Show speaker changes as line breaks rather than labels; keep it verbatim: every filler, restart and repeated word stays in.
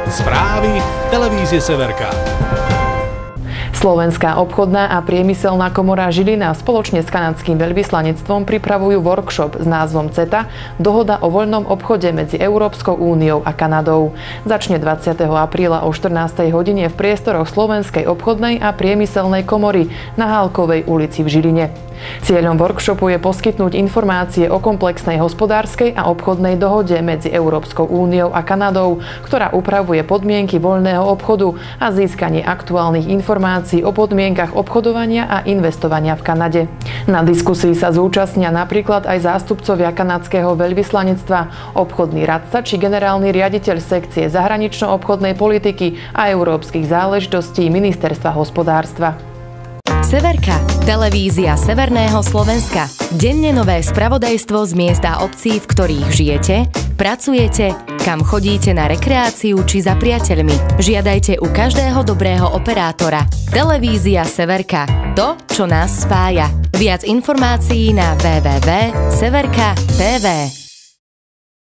Správy televízie Severka.
Slovenská obchodná a priemyselná komora Žilina spoločne s kanadským veľvyslanectvom pripravujú workshop s názvom CETA – Dohoda o voľnom obchode medzi Európskou úniou a Kanadou. Začne dvadsiateho apríla o štrnástej hodine v priestoroch Slovenskej obchodnej a priemyselnej komory na Hálkovej ulici v Žiline. Cieľom workshopu je poskytnúť informácie o komplexnej hospodárskej a obchodnej dohode medzi Európskou úniou a Kanadou, ktorá upravuje podmienky voľného obchodu a získanie aktuálnych informácií o podmienkach obchodovania a investovania v Kanade. Na diskusii sa zúčastnia napríklad aj zástupcovia kanadského veľvyslanectva, obchodný radca či generálny riaditeľ sekcie zahranično-obchodnej politiky a európskych záležitostí Ministerstva hospodárstva.
Severka, televízia Severného Slovenska. Denne nové spravodajstvo z miesta obcí, v ktorých žijete, pracujete, kam chodíte na rekreáciu či za priateľmi. Žiadajte u každého dobrého operátora. Televízia Severka. To, čo nás spája. Viac informácií na w w w bodka severka bodka t v.